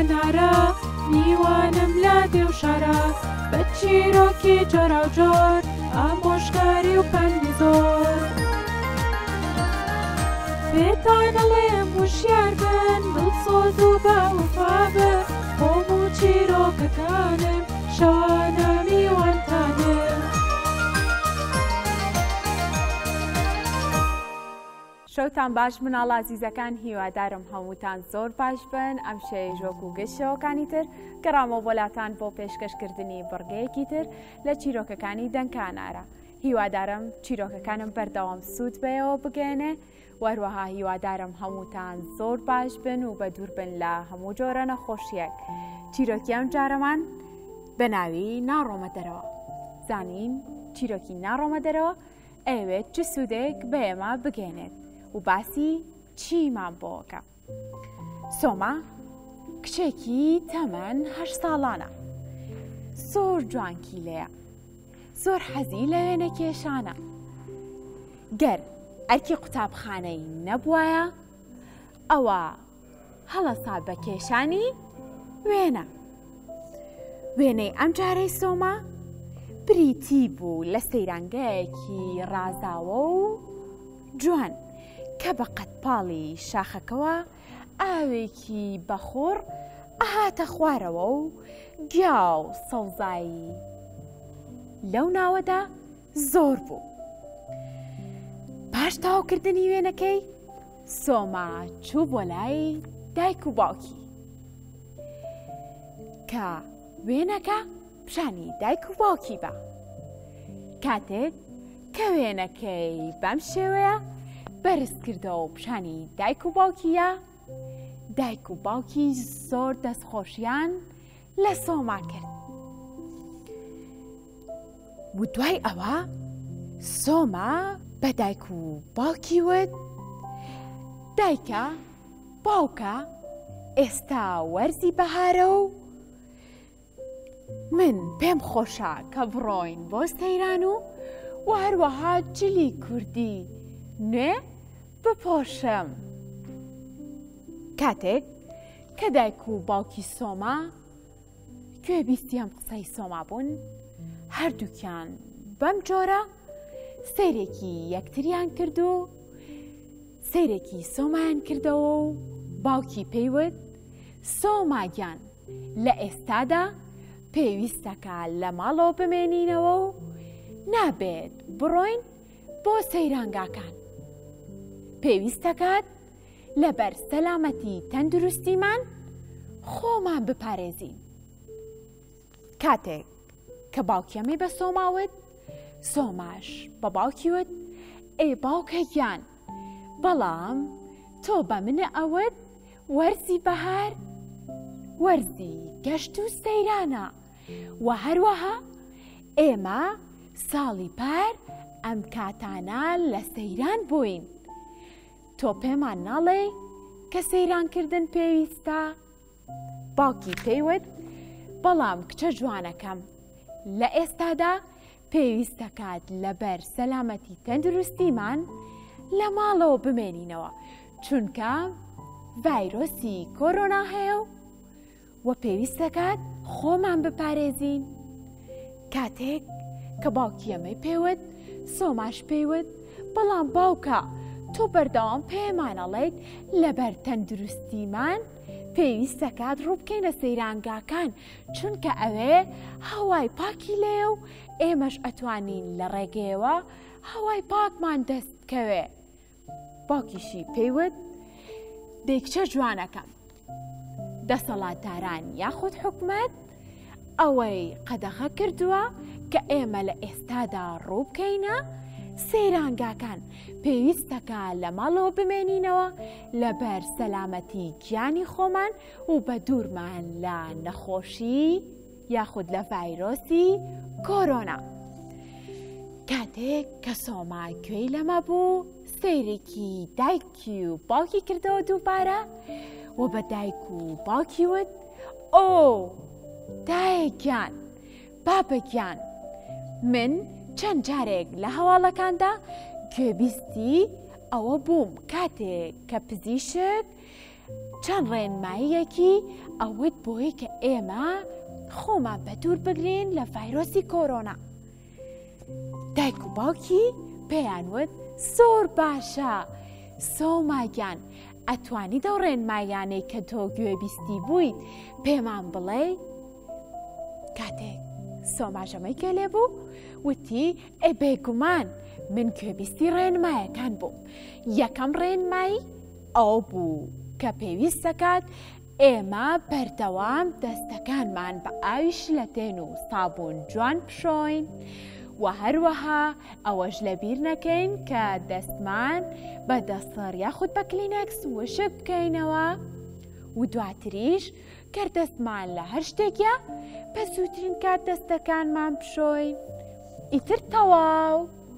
کەنارە میوانم لا دێ و شارە بە چیرۆکی جۆرا و جۆر ئامۆژگاری و پەنی زۆر پێتان دەڵێم وشیار بن دڵسۆز و باوفا بن خۆم و چیرۆکەکانم شەوانە میوانتانم. شەوتان باش مناڵ ئازیزەکان، هیوادارم هەمووتان زۆر باش بن. ئەم شەیژۆک و گەشتەوەکانی تر گەڕامەوە بۆلاتان بۆ پێشکەشکردنی بڕگەیەکی تر لە چیرۆکەکانی دەنکانارە. هیوادارم چیرۆکەکانم بەردەوام سوود بێەوە بگەێنێ، وەروەها هیوادارم هەمووتان زۆر باش بن و بە دوور بن لە هەموو جۆرە نەخۆشیەک. چیرۆکی ئەم جارەمان بە ناوی ناڕۆمە دەرەوە. زانین چیرۆکی ناڕۆمە دەرەوە ئەوێت چ سوودێک بە ئێمە بگەێنێت و باسی چیمان بۆکە. سۆما کچێکی تەمەن 8 ساڵانە، زۆر جوانکی لێیە، زۆر حەزی لە وێنە کێشانە. گەر ئەرکی قوتابخانەی نەبووایە ئەوە هەڵەسا بە کێشانی وێنە. وێنەی ئەم جارەی سۆما بریتی بوو لە سەیرانگەیەکی ڕازاوە و جوان کە بە قەتپاڵی شاخەکەوە ئاوێکی بەخۆر ئاهاتە خوارەوە و گیا و سەوزایی لەو ناوەدا زۆر بوو. پاش تاوکردنی وێنەکەی سۆما چوو بۆ لای دایک و باوکی کە وێنەکە پیشانی دایک و باوکی بە. کاتێک کە وێنەکەی بەم شێوەیە بەرز کردەوە و پیشانی دایک و باوکیە، دایک و باوکی زۆر دەستخۆشیان لە سۆما کرد. و دوای ئەوە سۆما بە دایک و باوکی وت: دایکە، باوکە، ئێستا وەرزی بەهارە و من پێم خۆشە کە بڕۆین بۆ سەیران و هەروەها جلی کوردی نوێ بپۆشم. کاتێک کە دایک و باوکی سۆما گوێبیستی ئەم قسەی سۆما بوون، هەردووکیان بەم جۆرە سەیرێکی یەکتریان کرد و سەیرێکی سۆمایان کردەوە و باوکی پێیوت: سۆماگیان، لە ئێستادا پێویستەکە لە ماڵەوە بمێنینەوە و نابێت بڕۆین بۆ سەیرانگاکان. پێویستەکات لەبەر سەلامەتی تەندروستیمان خۆمان بپارێزین. کاتێک کە باوکیەمەی بە سۆماوت، سۆماش بە باوکیوت: ئێ باوکە گیان، بەڵام تۆ بە منە ئەوت وەرزی بەهار وەرزی گەشت و سەیرانە، و هەروەها ئێمە ساڵی پار ئەم کاتانە لە سەیران بووین. تۆ پێمان ناڵێ کە سەیرانکردن پێویستە؟ باوکی پێیوت: بەڵام کچە جوانەکەم، لە ئێستادا پێویستەکات لەبەر سەلامەتی تەندروستیمان لە ماڵەوە بمێنینەوە، چونکە ڤایرۆسی کۆرۆنا هەیە و پێویستەکات خۆمان بپارێزین. کاتێک کە باوکیەمەی پێوت، سۆماش پێیوت: بەڵام باوکە، تۆ بەردەوام پێمانەڵێیت لەبەر تەندروستیمان پێویستەکات ڕوو بکەینە سەیرانگاکان، چونکە ئەوێ هەوای پاکی لێ و ئێمەش ئەتوانین لە ڕێگەیەوە هەوای پاکمان دەست بکەوێ. باوکیشی پێیوت: دەیکچە جوانەکەم، دەسەڵاتداران یاخود حکومەت ئەوەی قەدەغە کردووە کە ئێمە لە ئێستادا ڕوو بکەینە سەیرانگاکان، پێویستەکە لە ماڵەوە بمێنینەوە لەبەر سەلامەتی گیانی خۆمان و بە دوورمان لە نەخۆشی یاخود لە ڤایرۆسی کۆرۆنا. کاتێک کە سۆما گوێی لەمە بوو، سەیرێکی دایکی و باوکی کردەوە دووبارە و بە دایک و باوکی وت: ئۆ دایکیان، بابەگیان، من چەند جارێک لە هەواڵەکاندا گوێبیستی ئەوە بووم کاتێک کە پزیشک چەند ڕێنماییەکی ئەوت بۆی کە ئێمە خۆمان بەدوور بگرین لە ڤایرۆسی کۆرۆنا. دایک و باوکی پێیان وت زۆر باشە سۆماگیان، ئەتوانیت ئەو ڕێنماییانەی کە تۆ گوێبیستی بوویت پێمان بڵێ؟ کاتێک سۆماژەمەی کە لێ بوو وتی بێگومان من گوێبیستی ڕێنمایەکان بووم. یەکەم ڕێنمایی ئەو بوو کە پێویست دەکات ئێمە بەردەوام دەستەکانمان بە ئاوی شلەتێن و سابوون جوان بشۆین و هەروەها ئەوەش لەبیر نەکەین کە دەستمان بە دەستەڕ یاخود بە کلینەکس وشک بکەینەوە و دواتریش کە دەستمان لە هەر شتێکە بە زووترین کات دەستەکانمان بشۆین. ئیتر تەواو.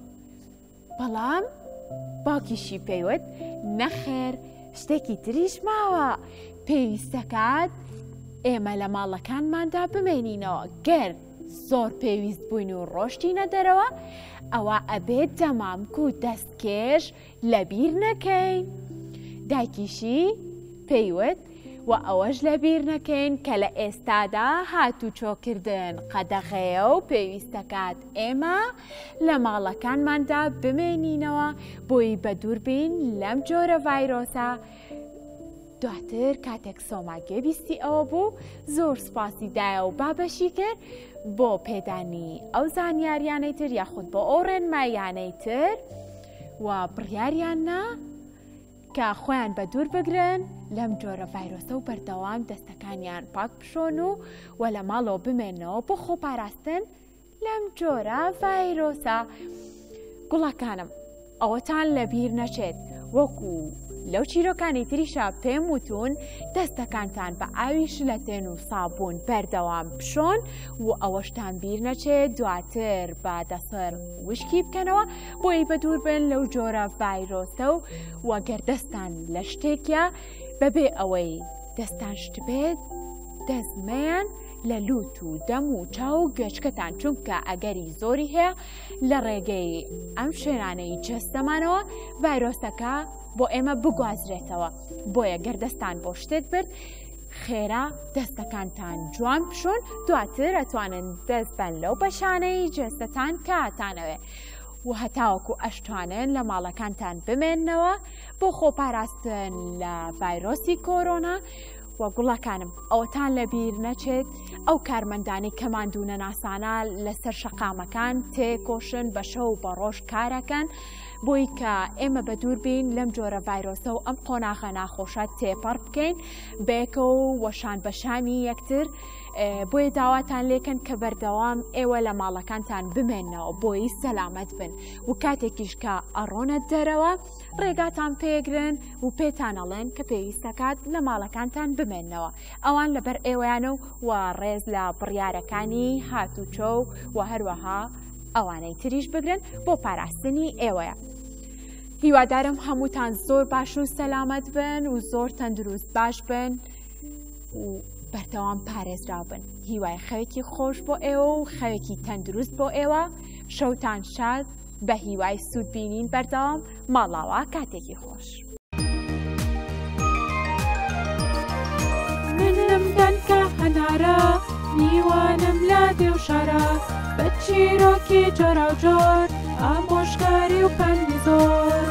بەڵام باوکیشی پێیوت نەخێر شتێکی تریش ماوە، پێویستەکات ئێمە لە ماڵەکانماندا بمێنینەوە. گەر زۆر پێویست بووین و ڕۆشتینە دەرەوە ئەوە ئەبێت دەمامک و دەستکێش لەبیر نەکەین. دایکیشی پێیوت و ئەوەش لەبیر نەکەین کە لە ئێستادا هاتوو چۆکردن قەدەغەیە و پێویستەکات ئێمە لە ماڵەکانماندا بمێنینەوە بۆی بەدوور بین لەم جۆرە ڤایرۆسە. دواتر کاتێک سۆما گوێبیستی ئەوە بوو زۆر سوپاسی دایە و بابەشی کرد بۆ پێدانی ئەو زانیاریانەی تر یاخود بۆ ئەو ڕێنماییانەی تر و بڕیاریاننا کە خۆیان بە دوور بگرن لەم جۆرە ڤایرۆسە و بەردەوام دەستەکانیان پاک بشۆن و لە ماڵەوە بمێنەوە بۆ خۆپاراستن لەم جۆرە ڤایرۆسە. گوڵەکانم ئەوەتان لەبیر نەچێت وەکو لەو چیرۆکانی تریشا پێم وتون دەستەکانتان بە ئاوی شلەتێن و سابوون بەردەوام بشۆن و ئەوەشتان بیر نەچێت دواتر بە دەسەر وشکی بکەنەوە بۆی بەدوور بن لەو جۆرە ڤایرۆسە و وەگەر دەستان لە شتێکە بەبێ ئەوەی دەستان شت بێت دەزمەیان لە لووت و دەم و چاو و گوێچکەتان، چونکە ئەگەری زۆری هەیە لە ڕێگەی ئەم شوێنانەی جەستەمانەوە ڤایرۆسەکە بۆ ئێمە بگوازرێتەوە. بۆیە گەر دەستان بۆ شتێک برد خێرا دەستەکانتان جوان بشۆن دواتر ئەتوانن دەست بەن لەو بەشانەی جەستەتان کە هاتانەوێ و هەتاوەکو ئەشتوانن لە ماڵەکانتان بمێننەوە بۆ خۆپاراستن لە ڤایرۆسی کۆرۆنا. و گوڵەکانم ئەوەتان لەبیر نەچێت ئەو کارمەندانی کە ماندوونە ناسانە لەسەر شەقامەکان تێکۆشن بە شەو و بە ڕۆژ کارەکەن بۆی کە ئێمە بەدوور بین لەم جۆرە ڤایرۆسە و ئەم قۆناغە ناخۆشە تێپەڕ بکەین بێکە و وەشان بەشانی یەکتر. بۆیە داواتان لێکن کە بەردەوام ئێوە لە ماڵەکانتان بمێنەوە بۆی سەلامەت بن و کاتێکیش کە ئەڕۆنە دەرەوە ڕێگاتان پێگرن و پێتان ئەڵێن کە پێویستەکات لە ماڵەکانتان بمێنەوە. ئەوان لەبەر ئێوەیانە و ڕێز لە بڕیارەکانی هاتوچۆ و هەروەها ئەوانەی تریش بگرن بۆ پاراستنی ئێوەیە. هیوادارم هەمووتان زۆر باش و سەلامەت بن و زۆر تەندروست باش بن و بەردەوام پارێزرا بن. هیوای خەوێکی خۆش بۆ ئێوە و خەوێکی تەندروست بۆ ئێوە. شەوتان شاد بە هیوای سوود بینین بەردەوام ماڵاوە کاتێکی خۆش. منم دەنکە هەنارە میوانم لا دێ و شارە بە چیرۆکی جۆرا و جۆر ئامۆژگاری و پەنی زۆر.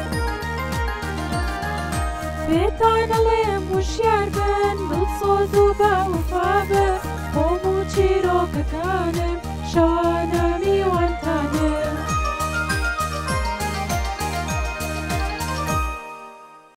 پێتان ئەڵێم وشیار بن دڵسۆز و باوەفا بن خۆم و چیرۆکەکانم شەوانەمی